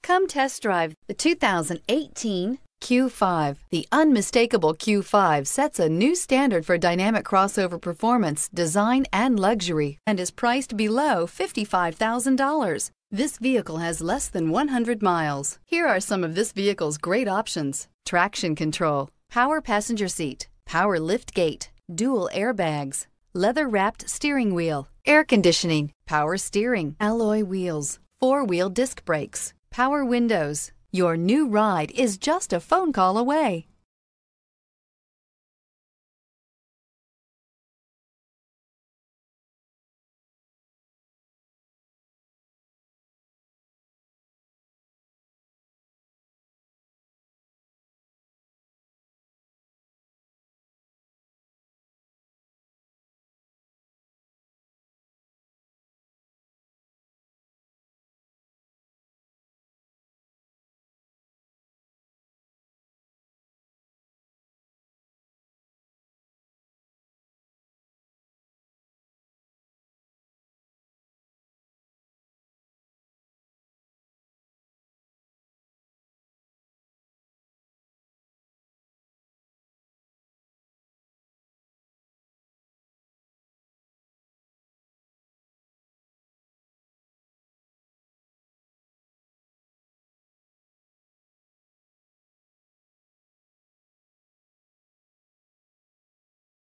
Come test drive the 2018 Q5. The unmistakable Q5 sets a new standard for dynamic crossover performance, design, and luxury, and is priced below $55,000. This vehicle has less than 100 miles. Here are some of this vehicle's great options: traction control, power passenger seat, power lift gate, dual airbags, leather-wrapped steering wheel, air conditioning, power steering, alloy wheels, four-wheel disc brakes, power windows. Your new ride is just a phone call away.